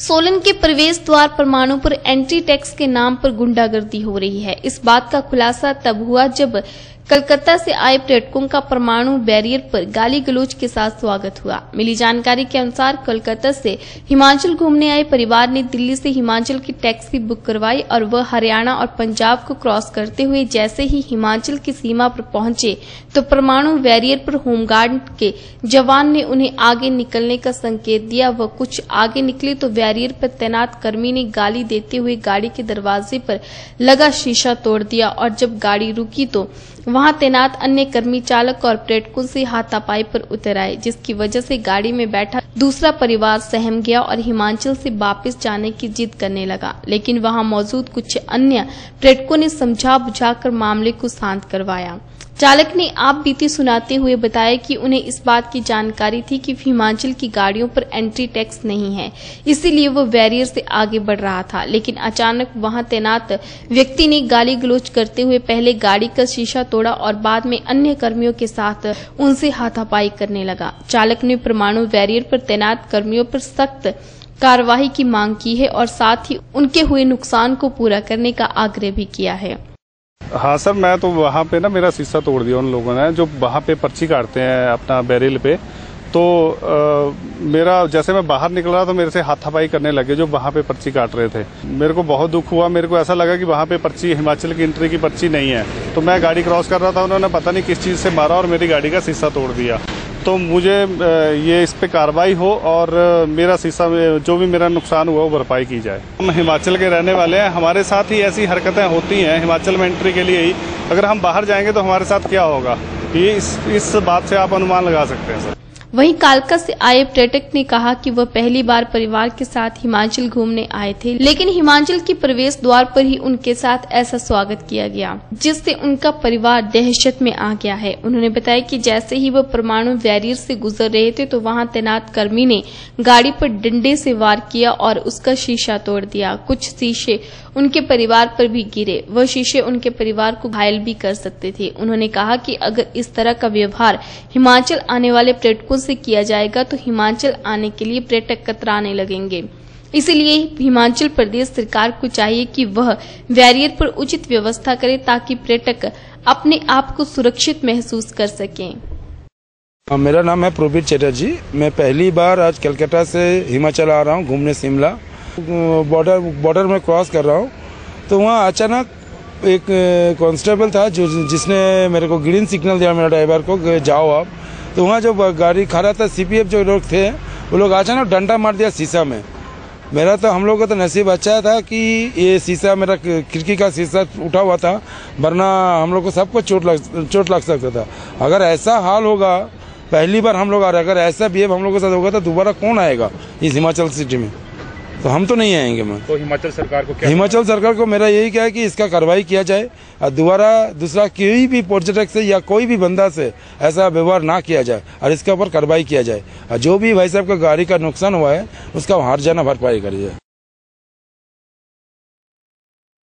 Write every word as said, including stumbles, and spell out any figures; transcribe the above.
सोलन के प्रवेश द्वार परमाणु पर एंट्री टैक्स के नाम पर गुंडागर्दी हो रही है। इस बात का खुलासा तब हुआ जब कलकत्ता से आए पर्यटकों का परमाणु बैरियर पर गाली गलौज के साथ स्वागत हुआ। मिली जानकारी के अनुसार कलकत्ता से हिमाचल घूमने आए परिवार ने दिल्ली से हिमाचल की टैक्सी बुक करवाई और वह हरियाणा और पंजाब को क्रॉस करते हुए जैसे ही हिमाचल की सीमा पर पहुंचे तो परमाणु बैरियर पर होमगार्ड के जवान ने उन्हें आगे निकलने का संकेत दिया। वह कुछ आगे निकले तो बैरियर पर तैनात कर्मी ने गाली देते हुए गाड़ी के दरवाजे पर लगा शीशा तोड़ दिया और जब गाड़ी रुकी तो वहां तैनात अन्य कर्मी चालक और पर्यटकों से हाथापाई पर उतर आए, जिसकी वजह से गाड़ी में बैठा दूसरा परिवार सहम गया और हिमाचल से वापस जाने की जिद करने लगा। लेकिन वहां मौजूद कुछ अन्य पर्यटकों ने समझा बुझाकर मामले को शांत करवाया। चालक ने आप बीती सुनाते हुए बताया कि उन्हें इस बात की जानकारी थी कि हिमाचल की गाड़ियों पर एंट्री टैक्स नहीं है, इसीलिए वो बैरियर से आगे बढ़ रहा था। लेकिन अचानक वहां तैनात व्यक्ति ने गाली गलौज करते हुए पहले गाड़ी का शीशा तोड़ा और बाद में अन्य कर्मियों के साथ उनसे हाथापाई करने लगा। चालक ने परमाणु बैरियर पर तैनात कर्मियों पर सख्त कार्रवाई की मांग की है और साथ ही उनके हुए नुकसान को पूरा करने का आग्रह भी किया है। हाँ सर, मैं तो वहाँ पे ना मेरा शीशा तोड़ दिया उन लोगों ने जो वहाँ पे पर्ची काटते हैं अपना बैरियल पे। तो आ, मेरा जैसे मैं बाहर निकल रहा तो मेरे से हाथापाई करने लगे जो वहाँ पे पर्ची काट रहे थे। मेरे को बहुत दुख हुआ। मेरे को ऐसा लगा कि वहाँ पे पर्ची हिमाचल की एंट्री की पर्ची नहीं है। तो मैं गाड़ी क्रॉस कर रहा था, उन्होंने पता नहीं किस चीज़ से मारा और मेरी गाड़ी का शीशा तोड़ दिया। तो मुझे ये इस पे कार्रवाई हो और मेरा शीशा जो भी मेरा नुकसान हुआ वो भरपाई की जाए। हम हिमाचल के रहने वाले हैं, हमारे साथ ही ऐसी हरकतें होती हैं हिमाचल में एंट्री के लिए ही। अगर हम बाहर जाएंगे तो हमारे साथ क्या होगा, ये इस, इस बात से आप अनुमान लगा सकते हैं सर। वहीं कालका से आए पर्यटक ने कहा कि वह पहली बार परिवार के साथ हिमाचल घूमने आए थे, लेकिन हिमाचल के प्रवेश द्वार पर ही उनके साथ ऐसा स्वागत किया गया जिससे उनका परिवार दहशत में आ गया है। उन्होंने बताया कि जैसे ही वह परमाणु बैरियर से गुजर रहे थे तो वहां तैनात कर्मी ने गाड़ी पर डंडे से वार किया और उसका शीशा तोड़ दिया। कुछ शीशे उनके परिवार पर भी गिरे। वह शीशे उनके परिवार को घायल भी कर सकते थे। उन्होंने कहा कि अगर इस तरह का व्यवहार हिमाचल आने वाले पर्यटकों से किया जाएगा तो हिमाचल आने के लिए पर्यटक कतराने लगेंगे। इसलिए हिमाचल प्रदेश सरकार को चाहिए कि वह बैरियर पर उचित व्यवस्था करे ताकि पर्यटक अपने आप को सुरक्षित महसूस कर सकें। मेरा नाम है प्रोबीर चटर्जी। मैं पहली बार आज कलकत्ता से हिमाचल आ रहा हूँ घूमने। शिमला बॉर्डर बॉर्डर में क्रॉस कर रहा हूँ तो वहाँ अचानक एक कांस्टेबल था जो जिसने मेरे को ग्रीन सिग्नल दिया मेरे ड्राइवर को, जाओ आप। तो वहाँ जो गाड़ी खड़ा था सीपीएफ जो लोग थे वो लोग अचानक डंडा मार दिया शीशा में। मेरा तो हम लोग का तो नसीब अच्छा था कि ये शीशा मेरा खिड़की का शीशा उठा हुआ था, वरना हम लोग को सबको चोट लग चोट लग सकता था। अगर ऐसा हाल होगा, पहली बार हम लोग आ रहे, अगर ऐसा बिहेव हम लोग के साथ होगा तो दोबारा कौन आएगा इस हिमाचल सिटी में? तो हम तो नहीं आएंगे। मैं तो हिमाचल सरकार को क्या हिमाचल सरकार को मेरा यही क्या है कि इसका कार्रवाई किया जाए और दोबारा दूसरा कोई भी पर्यटक से या कोई भी बंदा से ऐसा व्यवहार ना किया जाए और इसके ऊपर कार्रवाई किया जाए और जो भी भाई साहब का गाड़ी का नुकसान हुआ है उसका हर जाना भरपाई करी जाए।